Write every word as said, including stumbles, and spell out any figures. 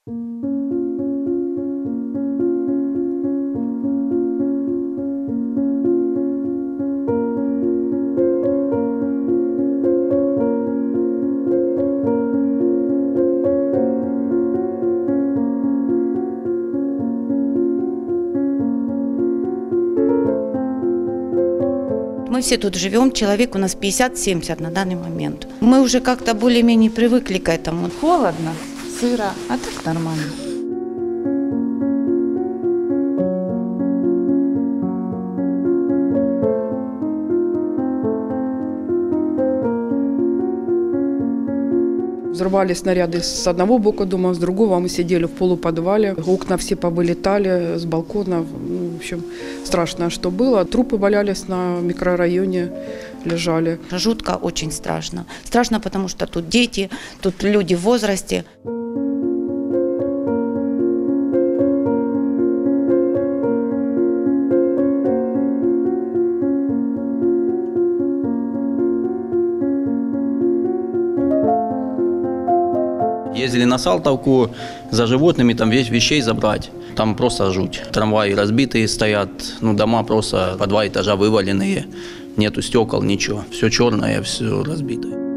Мы все тут живем, человек у нас пятьдесят-семьдесят на данный момент. Мы уже как-то более-менее привыкли к этому. Холодно, сыро, а так нормально. Взрывали снаряды с одного бока дома, с другого. Мы сидели в полуподвале. Окна все повылетали с балкона. В общем, страшно, что было. Трупы валялись на микрорайоне, лежали. Жутко, очень страшно. Страшно, потому что тут дети, тут люди в возрасте. Ездили на Салтовку за животными, там весь вещей забрать. Там просто жуть. Трамваи разбитые стоят, ну дома просто по два этажа вываленные. Нету стекол, ничего. Все черное, все разбитое.